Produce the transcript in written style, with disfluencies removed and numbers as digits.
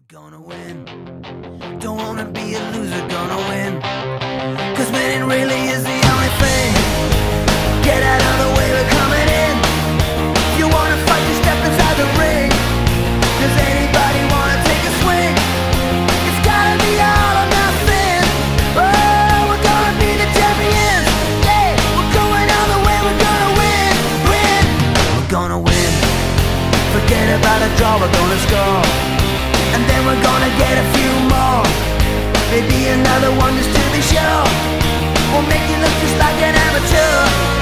We're gonna win. Don't wanna be a loser, gonna win. Cause winning really is the only thing. Get out of the way, we're coming in. If you wanna fight, just step inside the ring. Does anybody wanna take a swing? It's gotta be all or nothing. Oh, we're gonna be the champions. Yeah, we're going all the way, we're gonna win. Win, we're gonna win. Forget about a draw, we're gonna score. And then we're gonna get a few more. Maybe another one just to be sure. We'll make you look just like an amateur.